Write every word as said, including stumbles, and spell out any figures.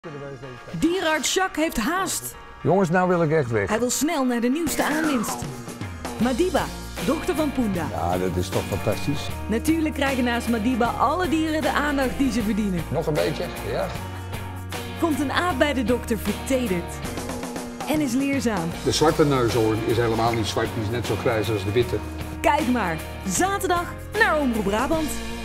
Dierenarts Jacques heeft haast. Jongens, nou wil ik echt weg. Hij wil snel naar de nieuwste aanwinst. Madiba, dochter van Punda. Ja, dat is toch fantastisch. Natuurlijk krijgen naast Madiba alle dieren de aandacht die ze verdienen. Nog een beetje, ja. Komt een aap bij de dokter vertederd. En is leerzaam. De zwarte neushoorn is helemaal niet zwart, die is net zo grijs als de witte. Kijk maar, zaterdag naar Omroep Brabant.